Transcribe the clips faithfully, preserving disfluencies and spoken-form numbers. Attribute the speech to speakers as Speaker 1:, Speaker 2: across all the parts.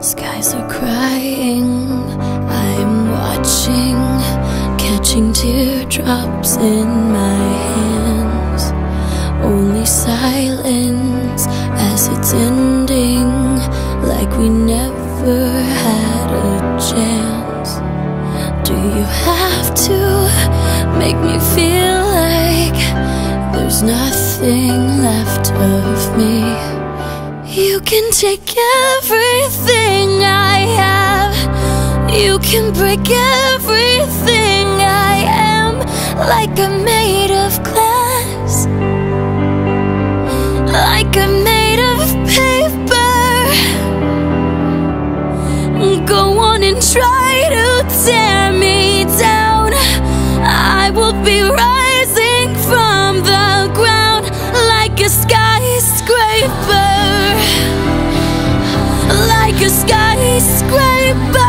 Speaker 1: Skies are crying, I'm watching, catching teardrops in my hands. Only silence as it's ending, like we never had a chance. Do you have to make me feel like there's nothing left of me? You can take everything I have, you can break everything I am, like I'm made of glass, like I'm made of paper. Go on and try to tear me down, I will be rising from the ground like a skyscraper, like a skyscraper.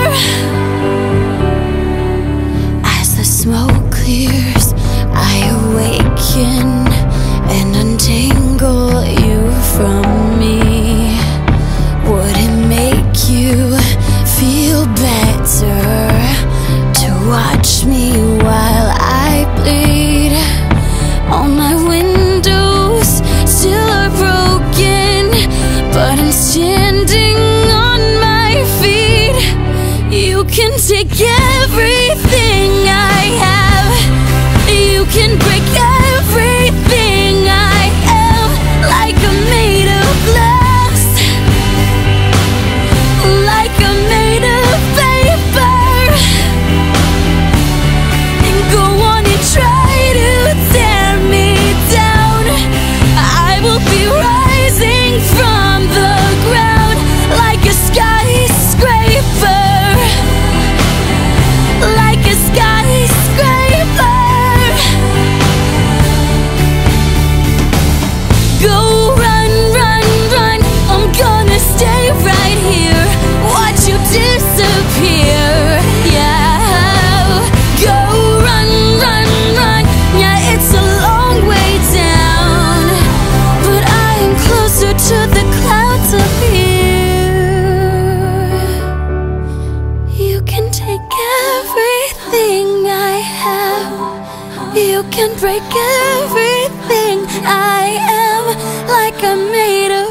Speaker 1: As the smoke clears, I awaken and untangle you from me. Would it make you feel better to watch me while I bleed? All my windows still are broken, but I'm standing on my feet. You can take everything I have, you can break everything I am, like I'm made of glass, like I'm made of paper. And go on and try to tear me down, I will be rising from the ground like a skyscraper, like a skyscraper. Go run, run, run, I'm gonna stay right here, watch you disappear, yeah. Go run, run, run, yeah, it's a long way down, but I am closer to the clouds up here. You can take everything I have, you can break everything I am, like I'm made of